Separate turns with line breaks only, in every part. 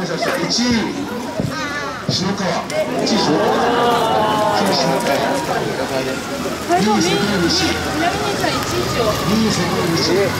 しました。1位篠川、1位篠川、2位篠川、2位世界西、2位世界西。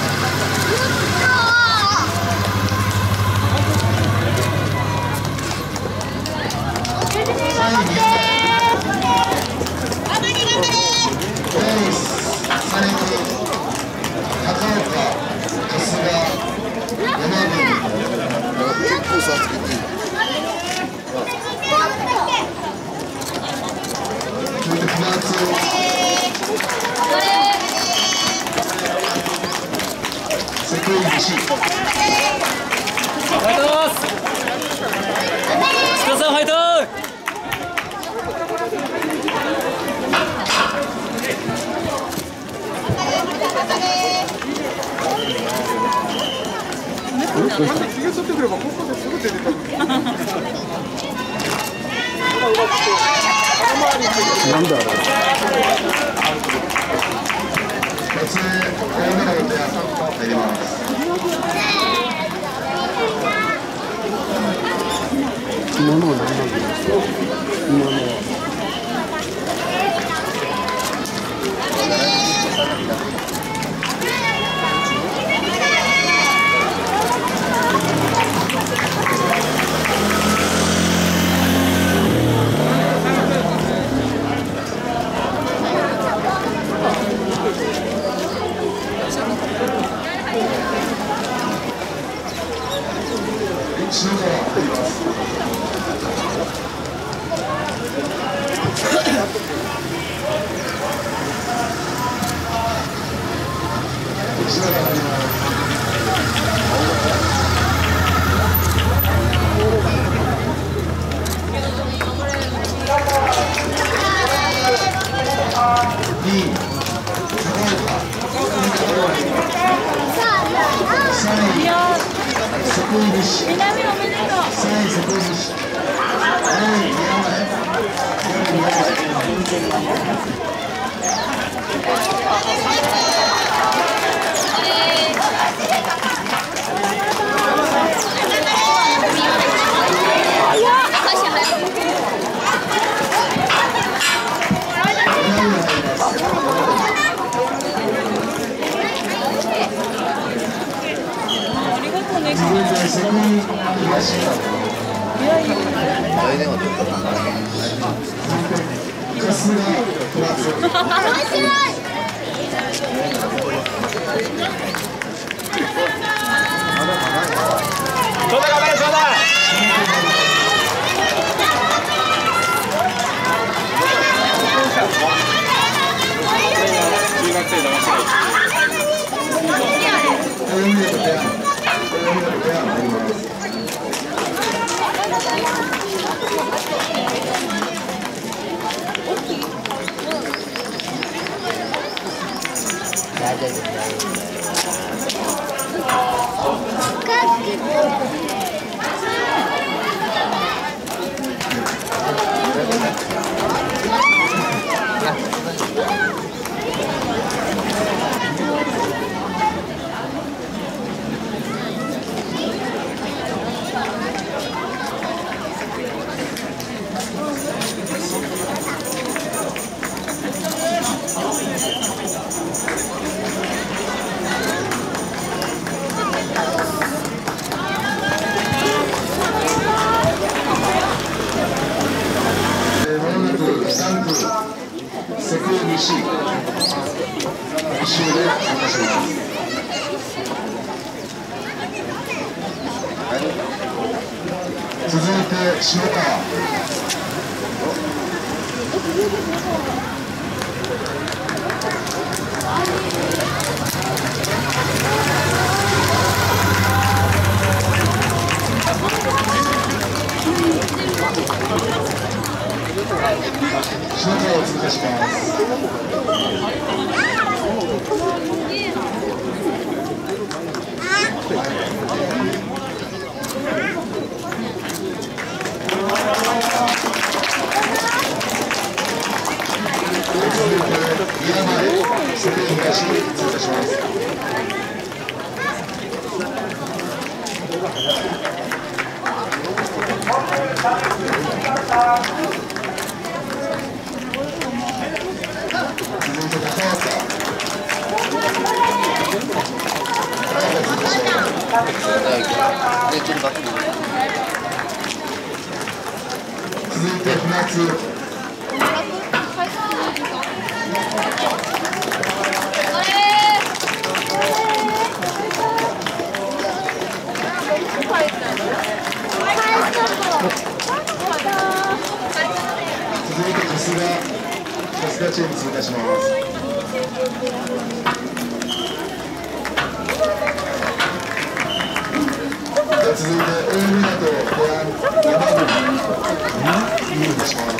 なんだろう。今のは何なんですか。今のは。続いて篠川。篠川を通過します。宮前、世間東に通過します。
春日チーム通過します。続いて大湊ご覧山口通過します。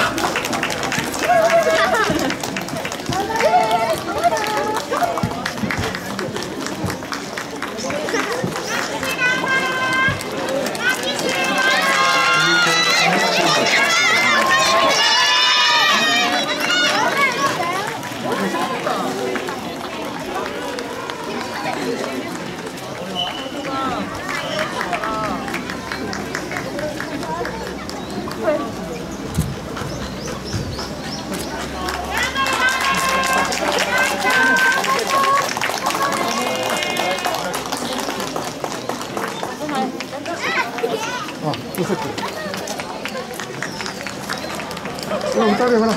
歌でほら。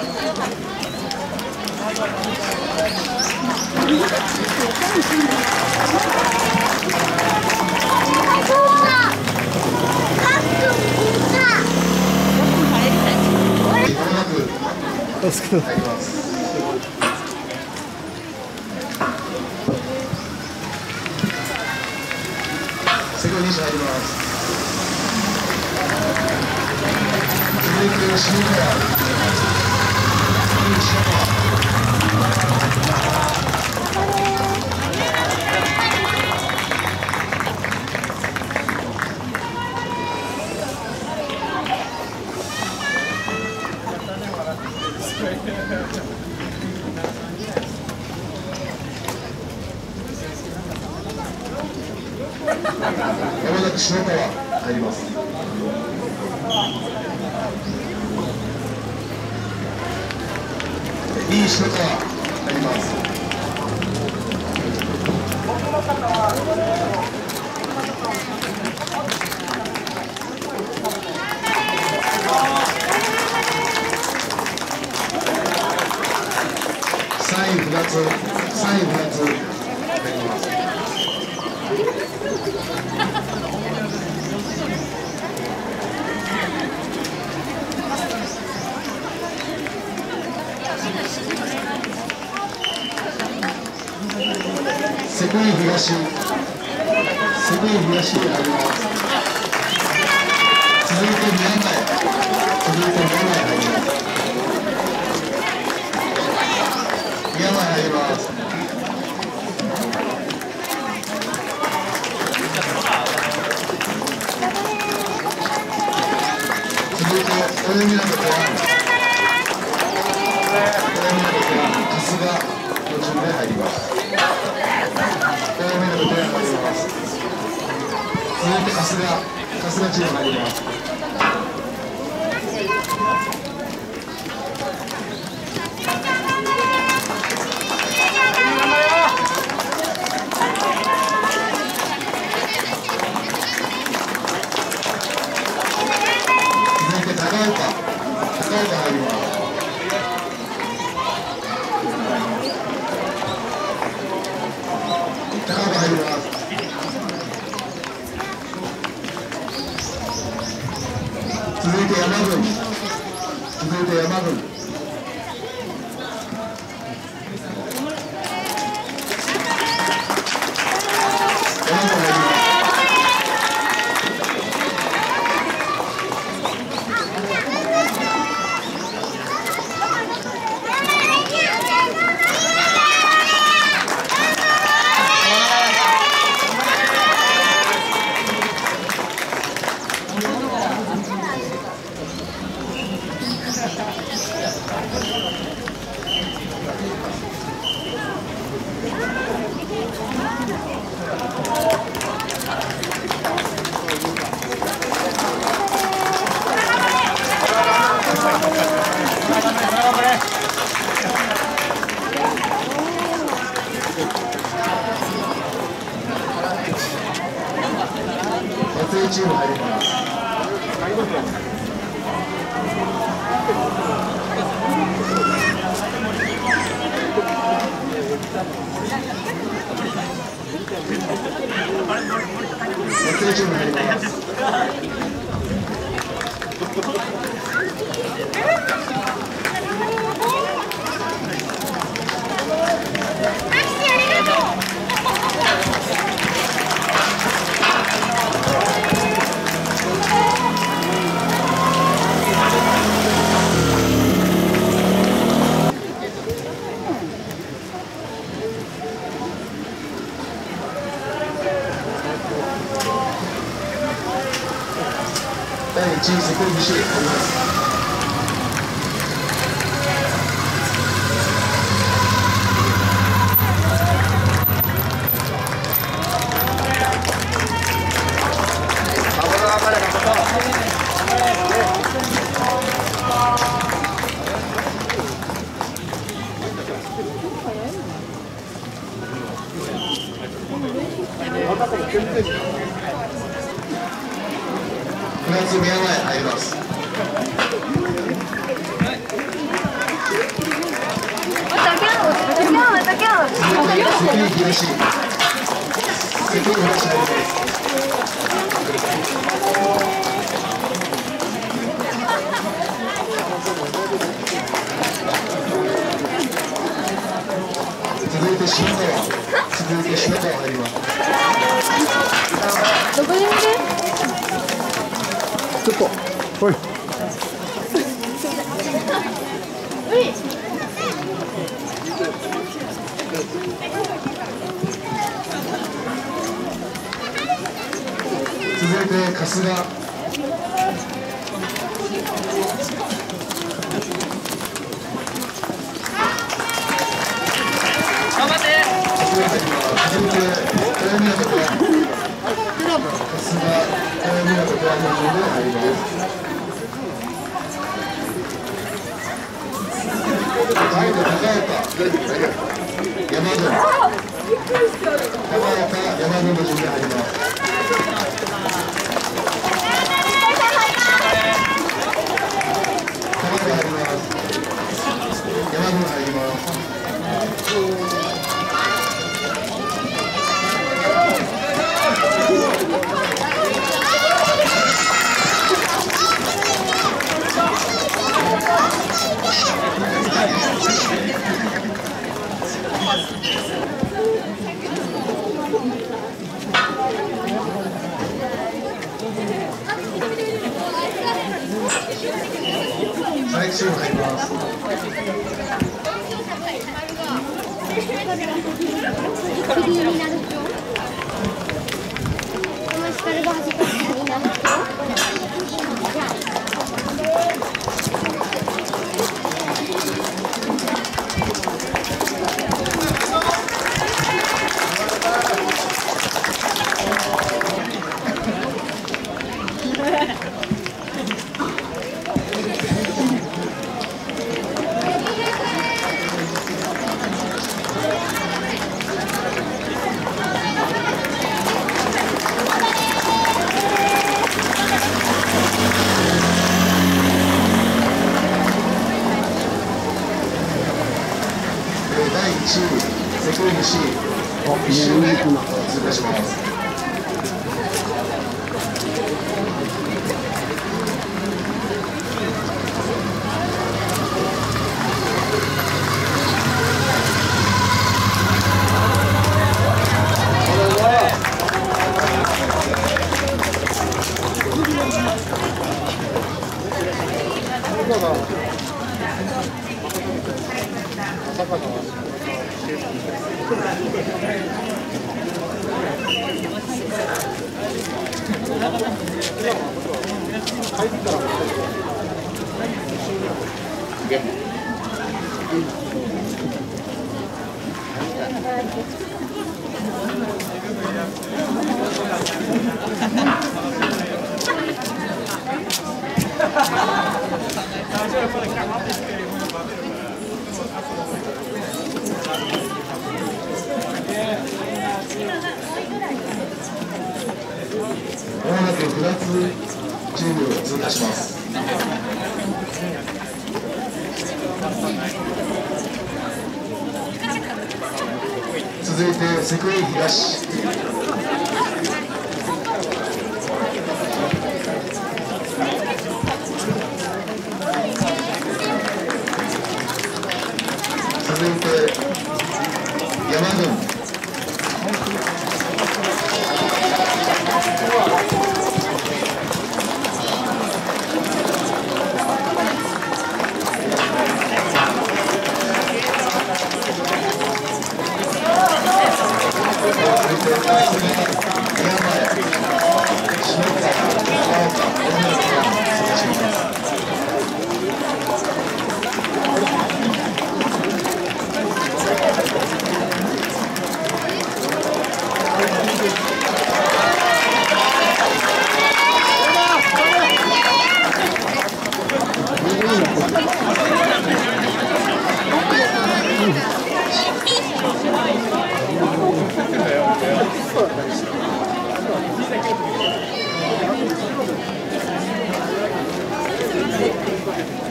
セコイ2種入ります。続いて下川。山崎下川入ります。いい下川入ります。3位2つ、3位2つ入ります。セコイ東、セコイ東に入ります。続いて宮前、続いて宮前入ります。宮前入ります。続いて大港小山、春日途中で入ります。続いて春日チーム入ります。続いて高岡入ります。高岡入ります。続いて山郡、続いて山郡。 第1位セコイ西入ります。フランス宮前入ります。続いて島川入ります。
どこで見る？
ちょっとほい。
続いて春日。
頑張って。
続いて大湊君。春日大湊君は入ります。続いて高岡。山郡。高岡山郡の順で入ります。最終入ります。第1位、セコイ西、1周目通過します。まもなくフランスチームを通過します。続いてセコイ東。続いて山郡。続いて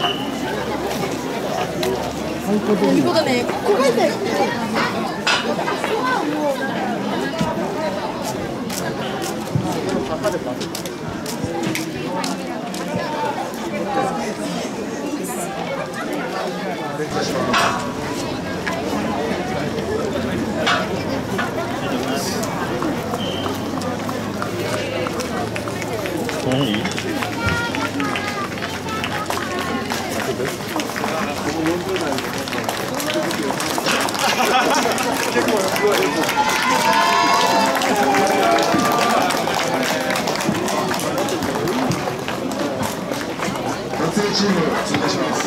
いうことね、ここが痛い。
松江チーム通過します。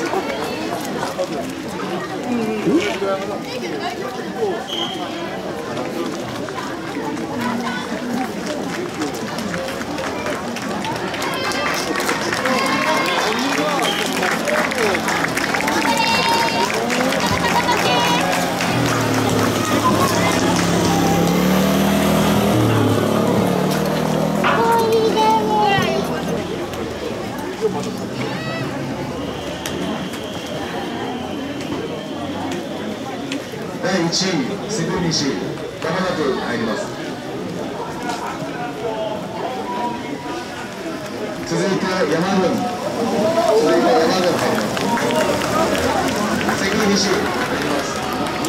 第1位、瀬戸西、まもなく入ります。続いて山軍、入ります。関西入ります。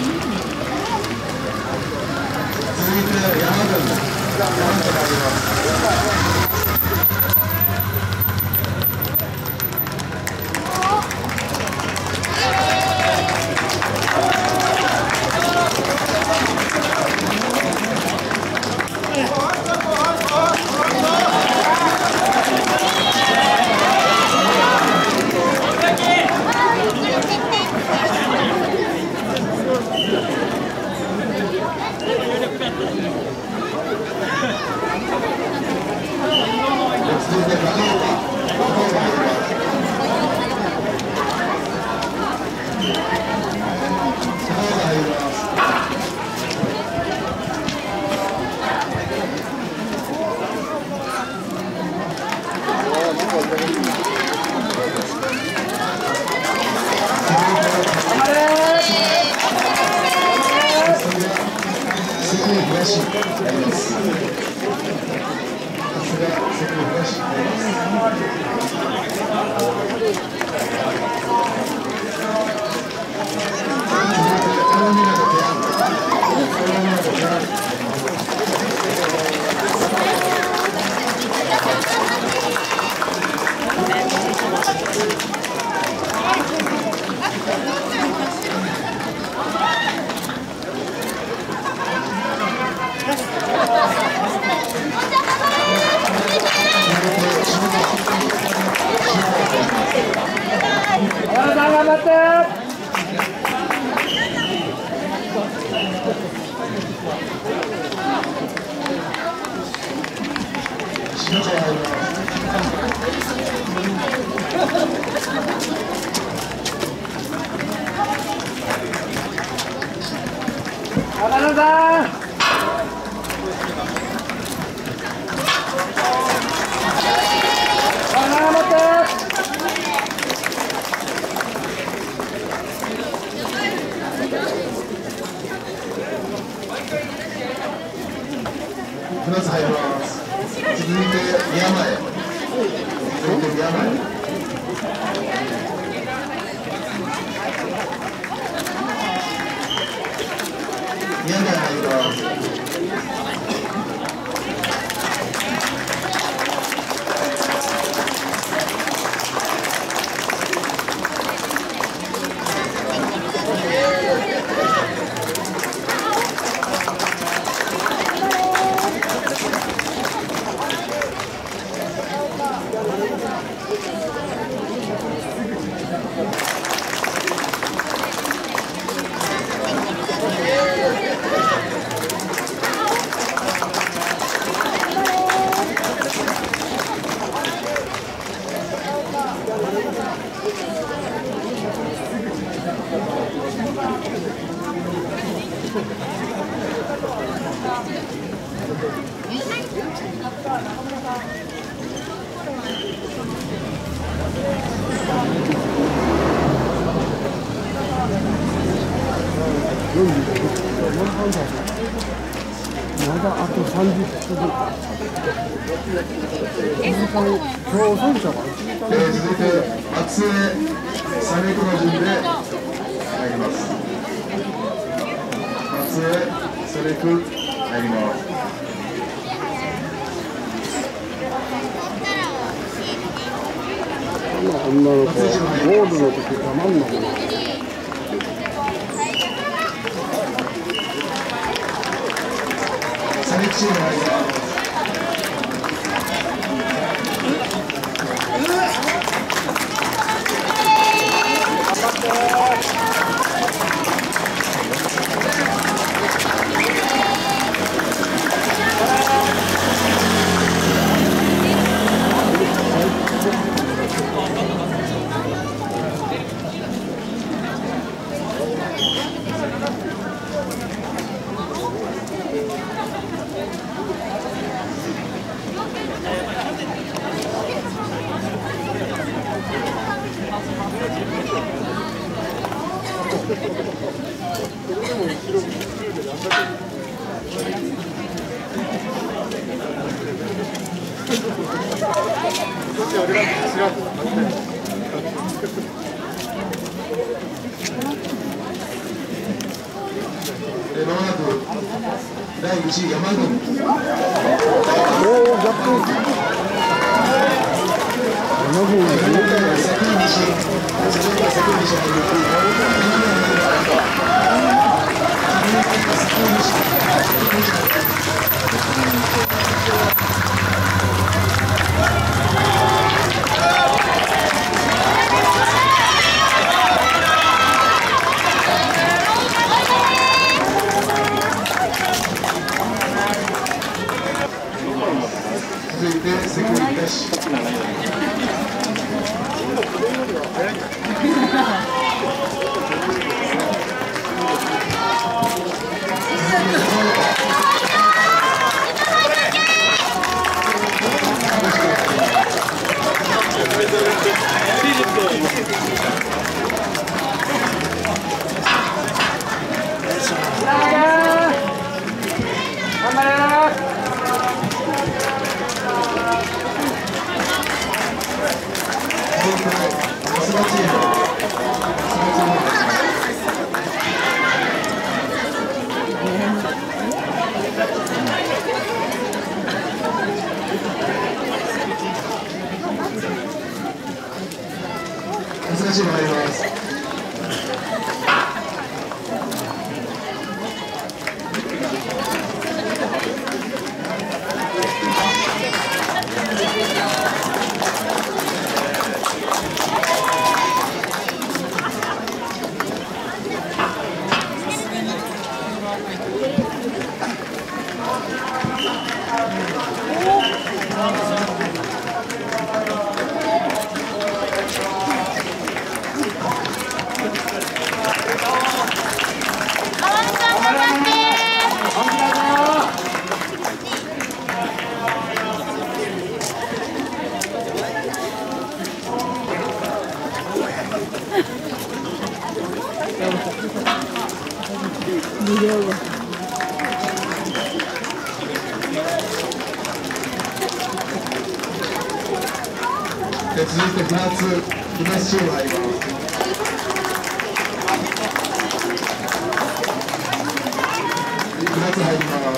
続いて山軍、なんと入ります。2つ入ります。続いて宮前。続いて宮前。宮前入ります。
30分。挑戦者が
続いて松江サネクの順で入ります。松江サネク入ります。
女の子ゴールの時たまんのかな。
サネクチーム入ります。まもなく第1位山軍。続いてセキュリティシ。難しいの入ります。続いてフランスチーム入ります。フランス入ります。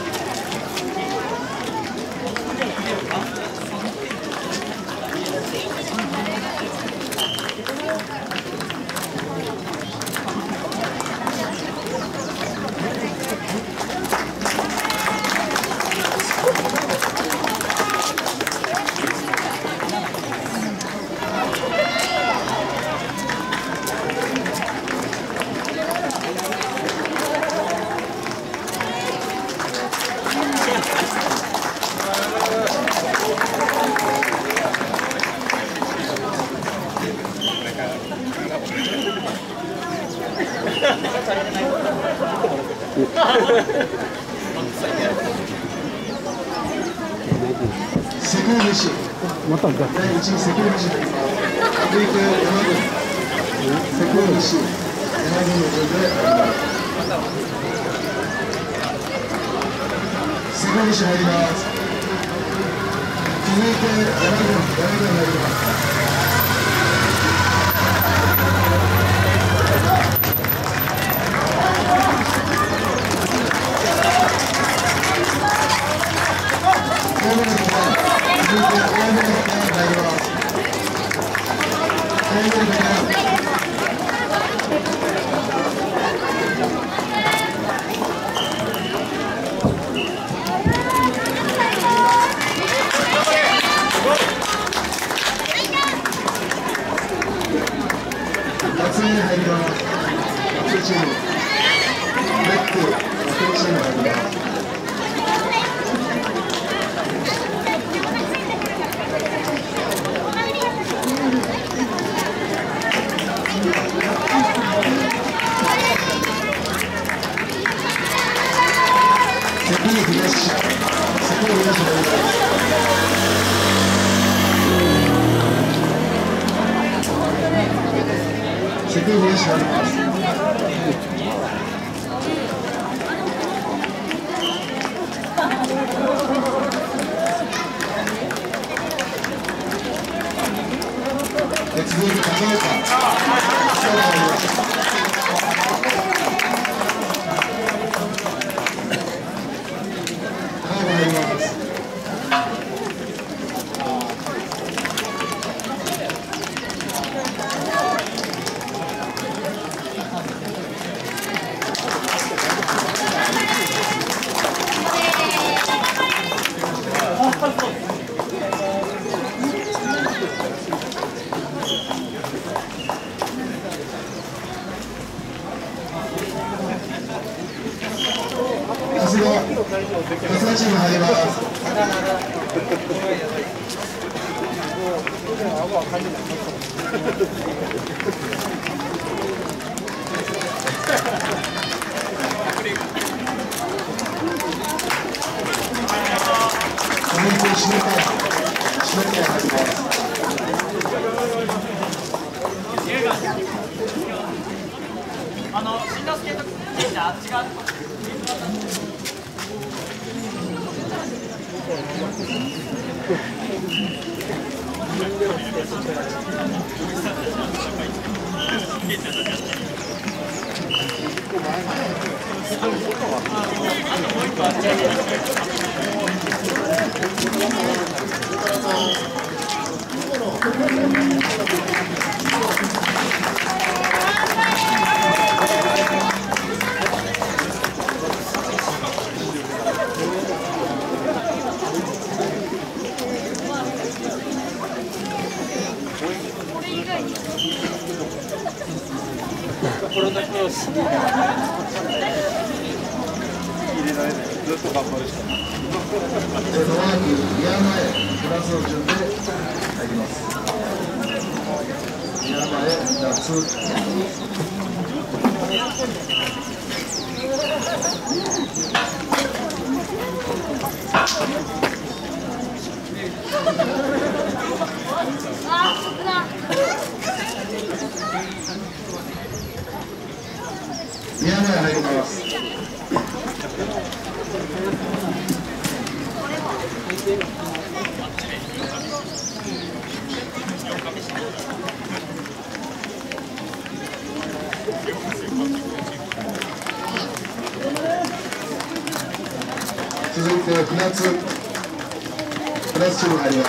セクル飯。
また
第1位セクル飯。続いて山軍。セクル飯。山軍の順であります。 セコ西入ります。続いて山口入ります。
続いて船津チーム入ります。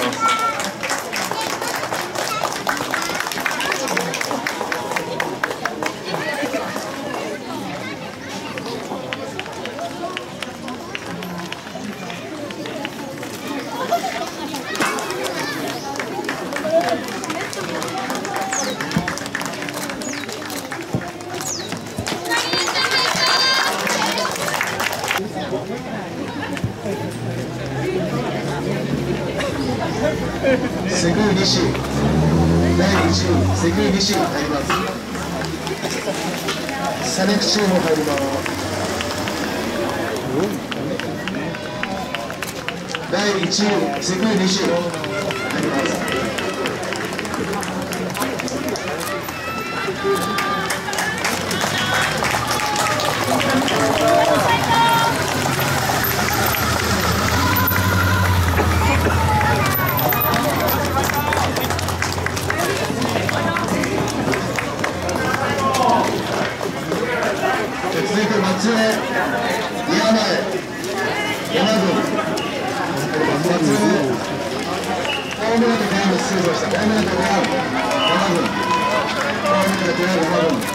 セグ西第1位セグ西入ります。サネクチーム入ります。第1位セグ西入ります。第ました。早めが出会う山軍。早めが出会う山軍。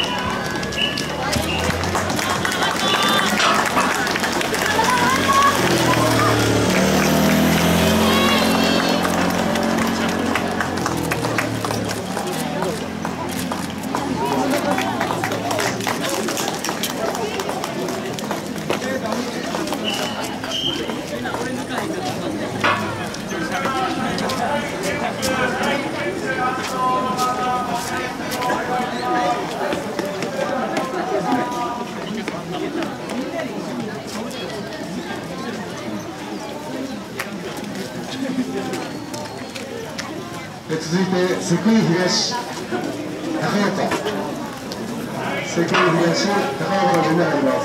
続いてセクイ東高岡、セクイ東高岡の順に入ります。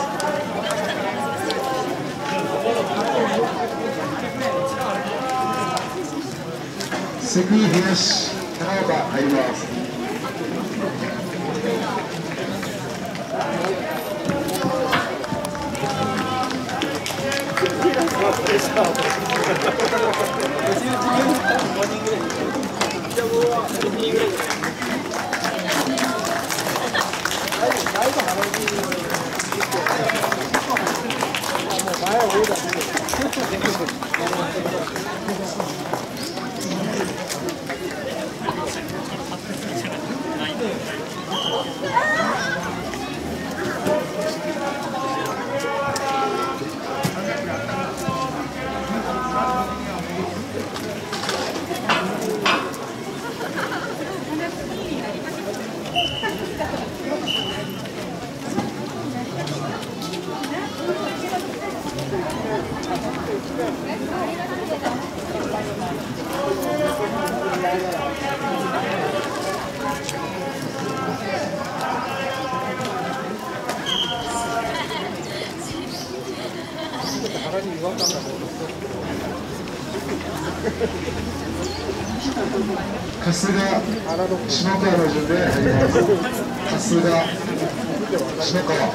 セクイ東高岡入ります。春日下川の順で入ります。春日下川。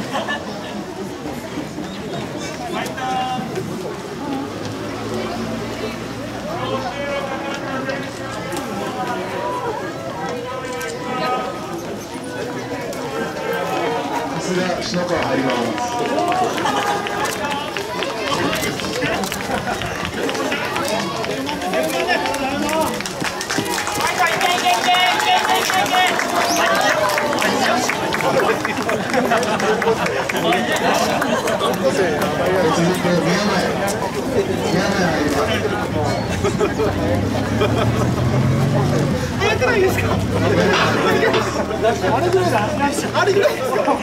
春日下川入ります。続いて宮前入ります。
あれぐらいですか？あれぐらいだ。あれぐらいですか？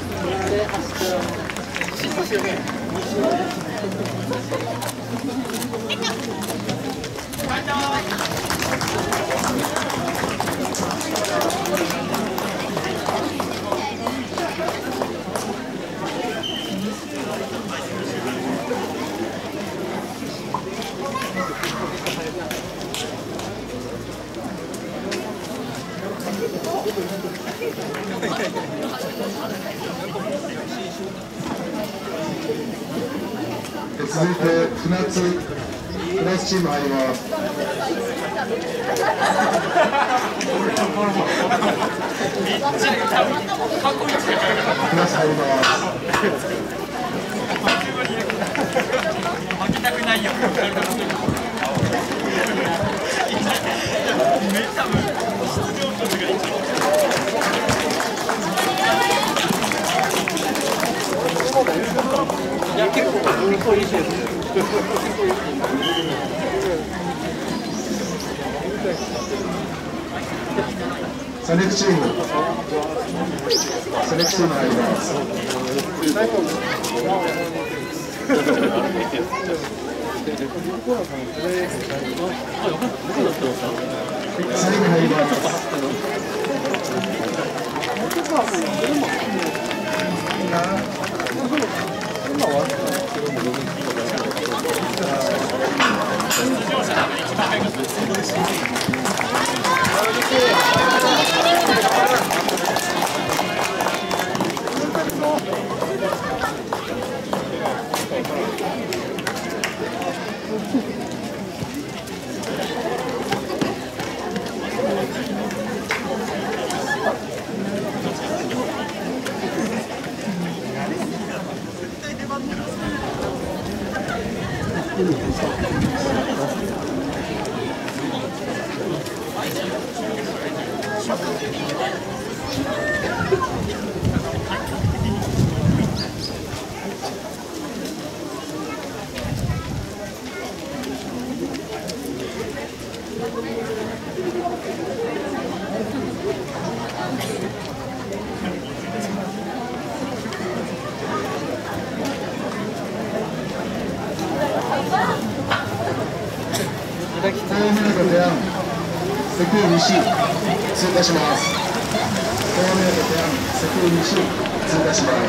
続いて船津チーム入ります。船津入ります。
負けたくないよ。
セレクチーム入ります。最後入ります。 セク西通過します。東名と手案セク西通過します。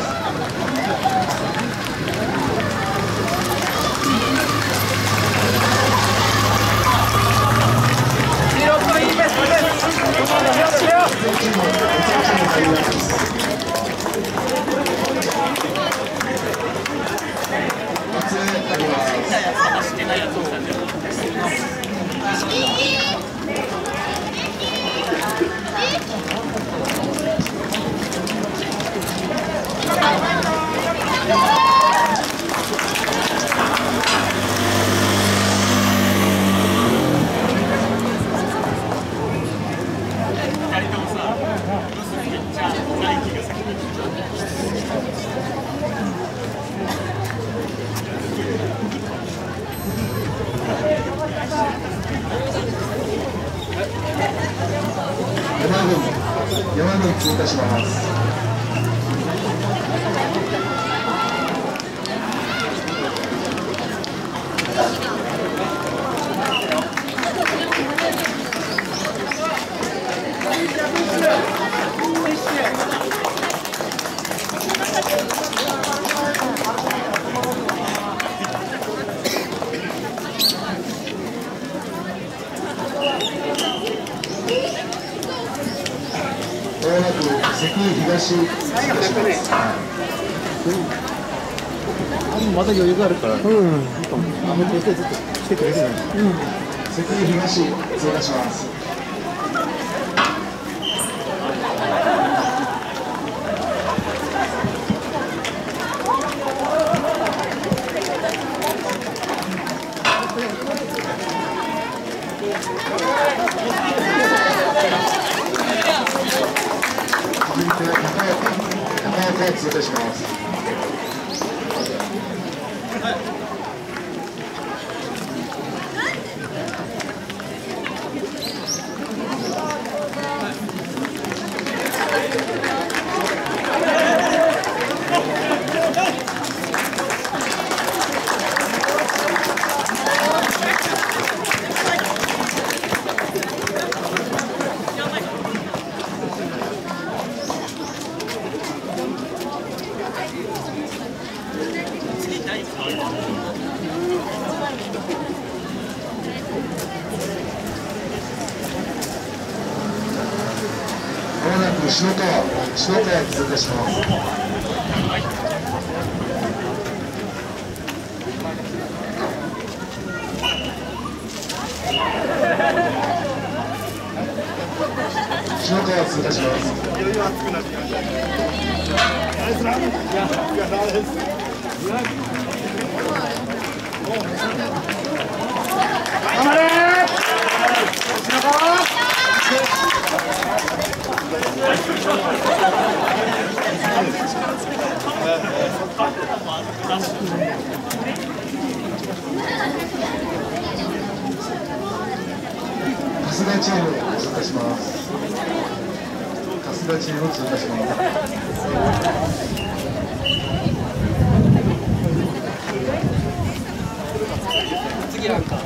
山口通過します。関東
まだ余裕があるから、あんまり調整ずっとしてくれるのに。
関東通過します。続いて高岡を通過します。まもなく篠川通過します。篠川通過します。余裕熱くなってきました。ナイスラン。頑張れー。篠川。春日チーム通過します。春日チーム通過します。次なんか。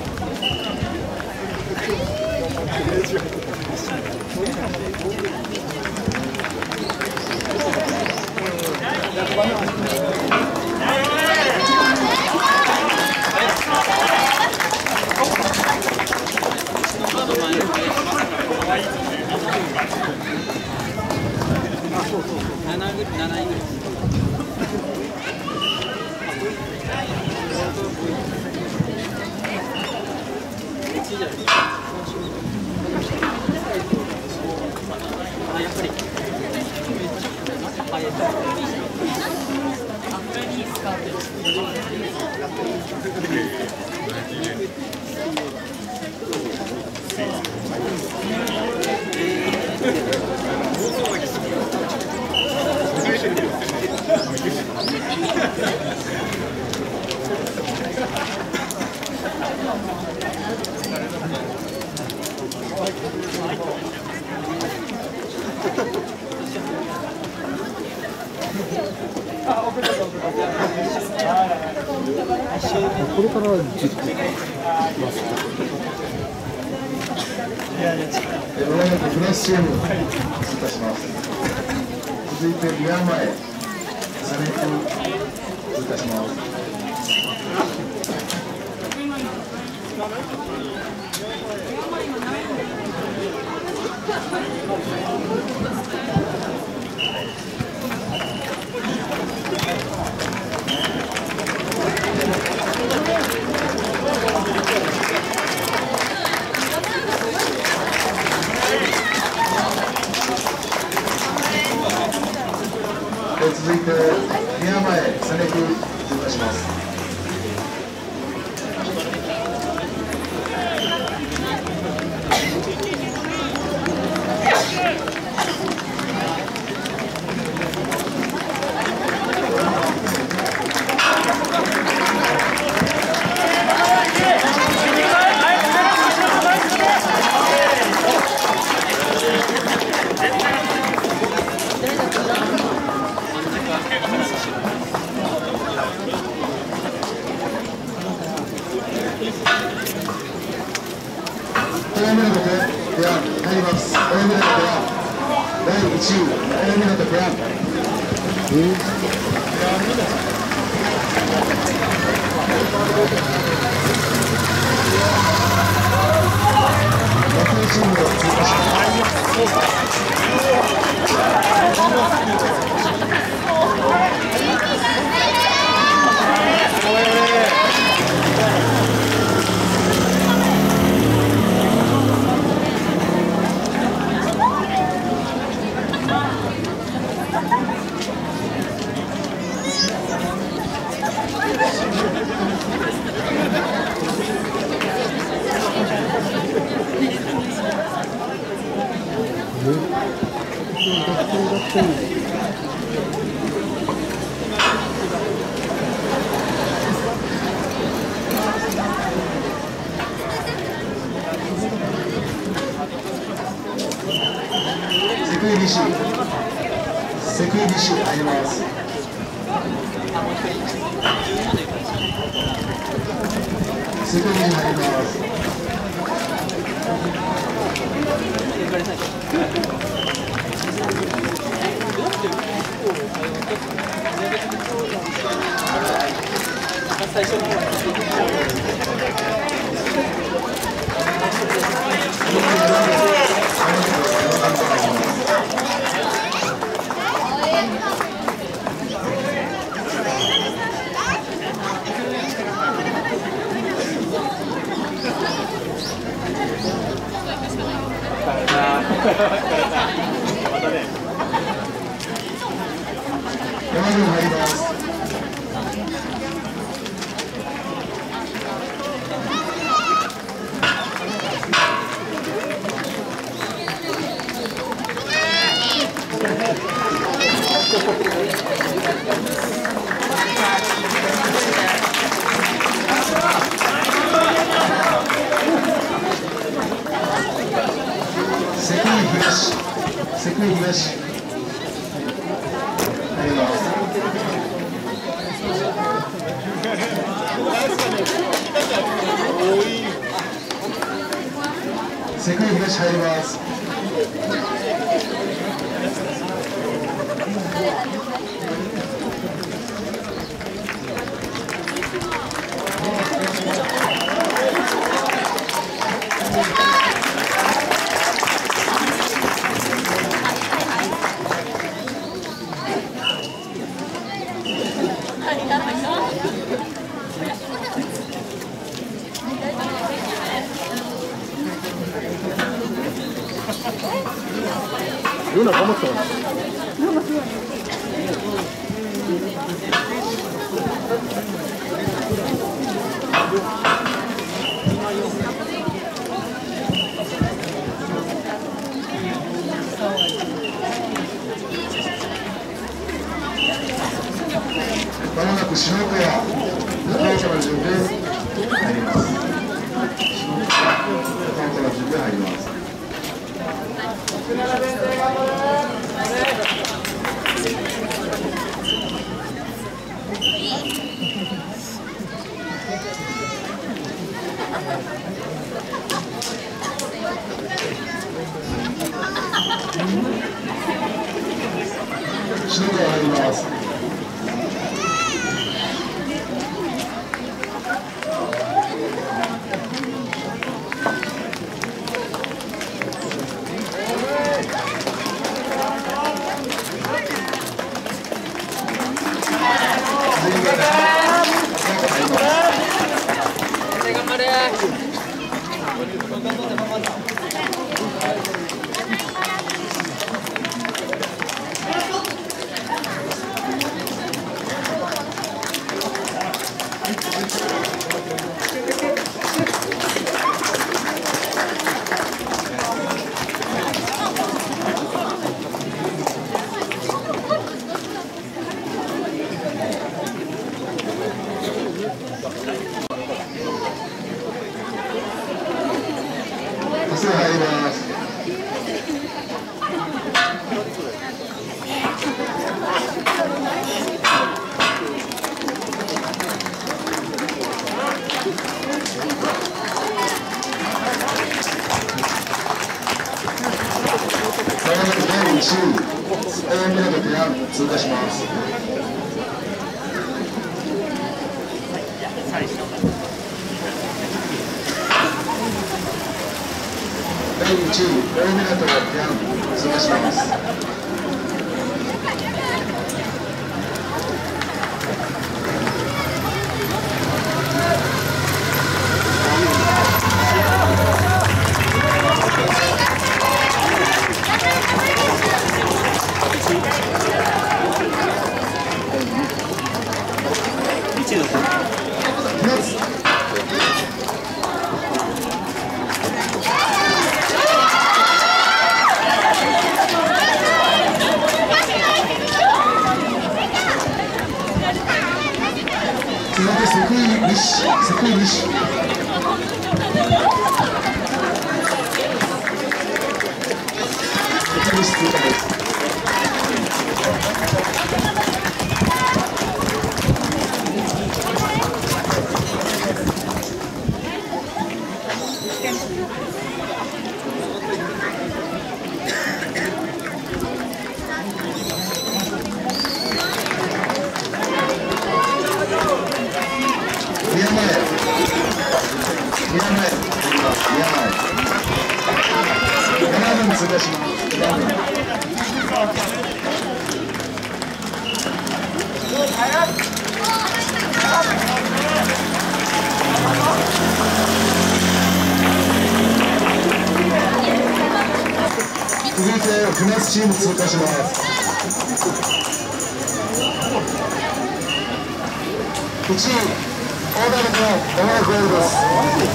これから10分ます。
まもなくフラッシュゲームを通過します。続いて宮前、佐根君通過します。続いて宮前、佐根君通過します。早めのペア入ります。早めのペア第1位、早めのペア。若いチームが通過しますセクイビシ入ります。セクイビシ入ります。
最初の方またね。
山に入ります。セクイ東。セクイ東。入ります。セクイ東入ります。
ルナ頑張ってた。
まもなく白ペア、高岡の順で入ります。白ペア、高岡の順で入ります。 白が入ります。パスが入ります。第1位、ミラトペア通過します。第1位、ミラトペア通過します。続いてセクイリシ。通過です。7分通過します。続いてフナスチーム通過します。1位、オーダーのオマークエルです。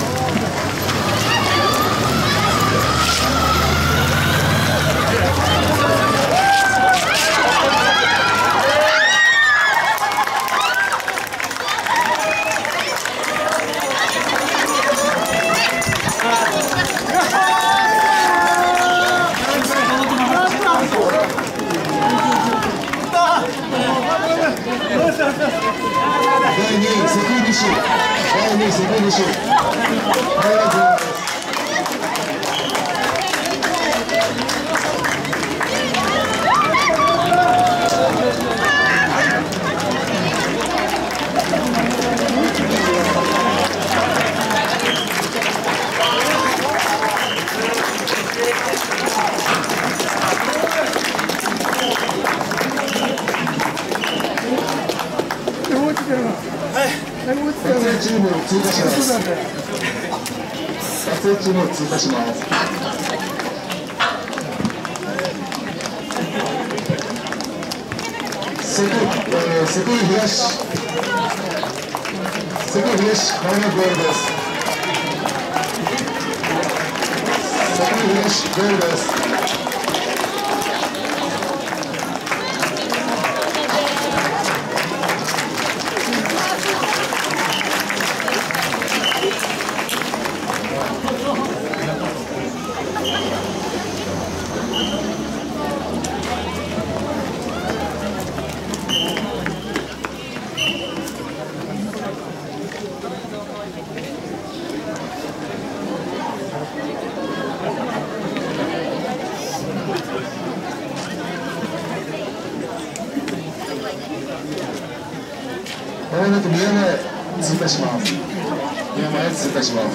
第2位、セクイリシ。撮影チーム通過します。撮影チーム通過します。セクイ東、マイナーゴールです。セクイ東ゴールです。 まもなく宮前通過します。宮前通過します。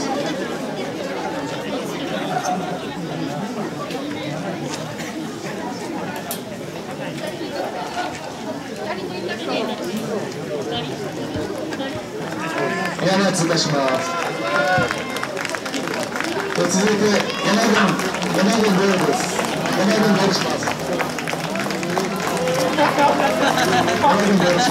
宮前通過します。続いて山軍ゴールです。山軍ゴールします。山軍ゴールします。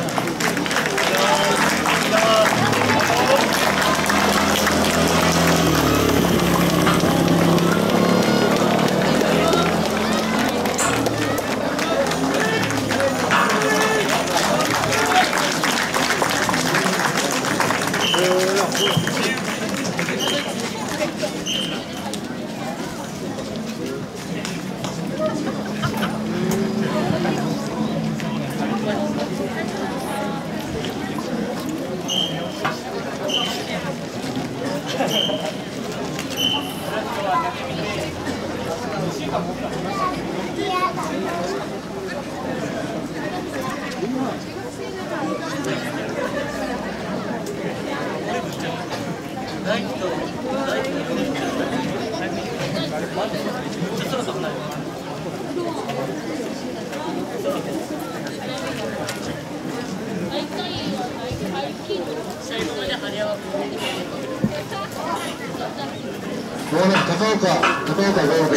もうね、高岡ゴールです。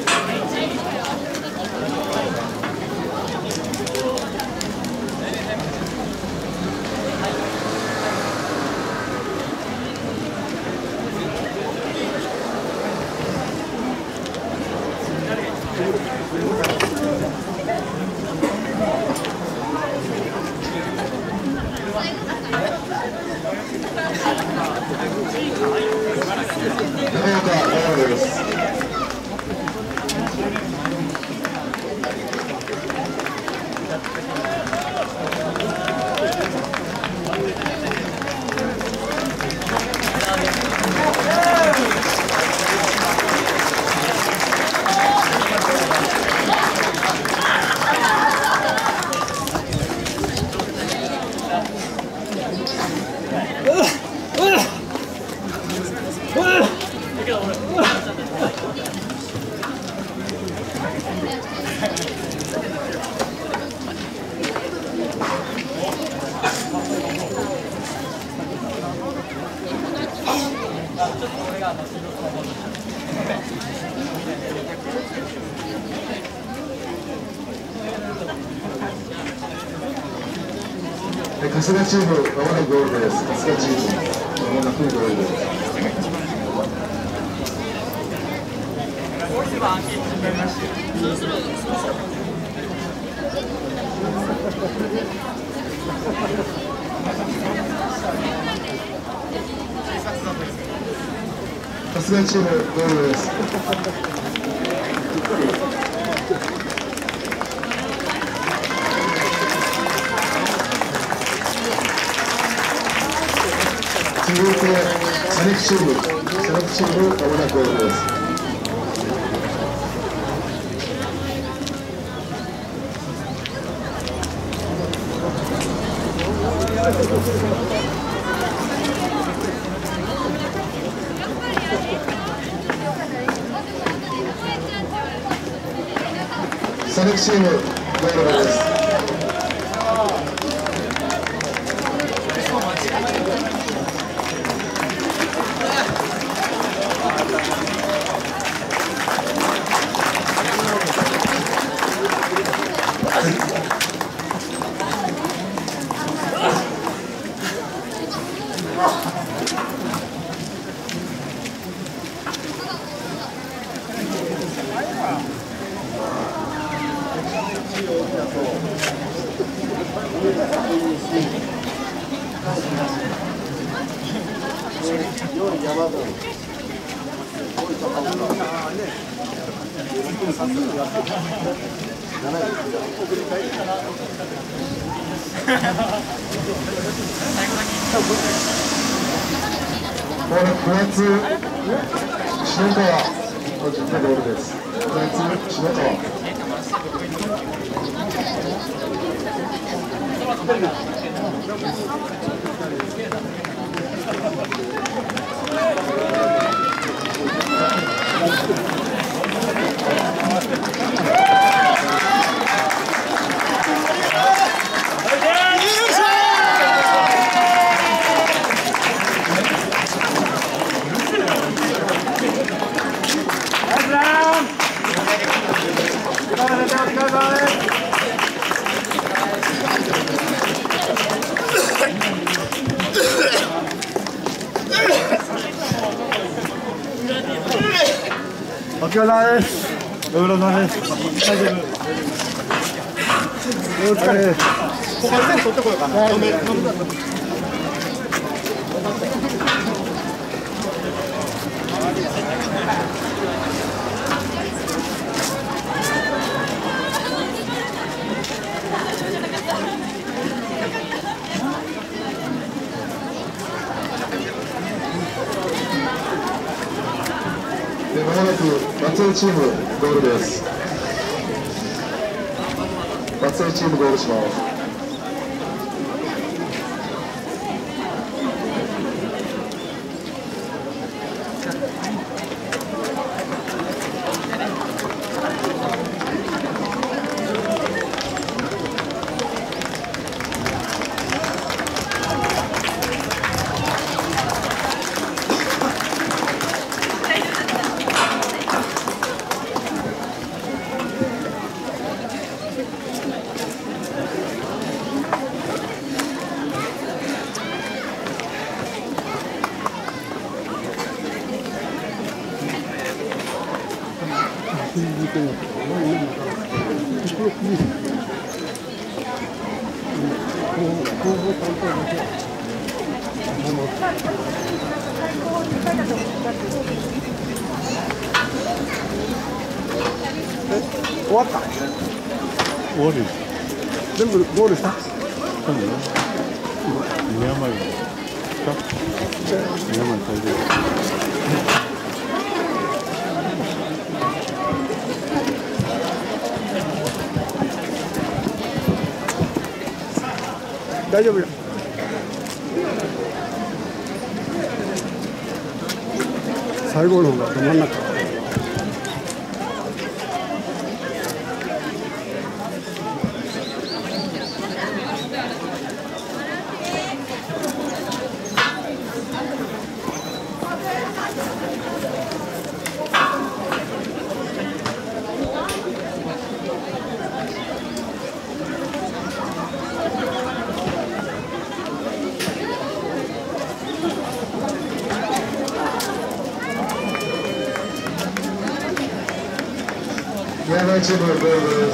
春日チーム、まもなくゴールです。春日チーム、まもなくゴールです。春日チーム、ゴールです。続いて、佐伯チーム、まもなくゴールです。佐伯チーム、ゴールです。これ不発篠川個人のゴールです。不発篠川。
お疲れ様です。ご苦労様です。大丈夫。お疲れ。ここから取ってこようかな。
でまもなく松江チームゴールです。松江チームゴールします。
終わった。終わる。全部ゴールした。多分ね。宮前が。宮前大丈夫。大丈夫よ。最後の方がど真ん中。
宮前チームゴールです。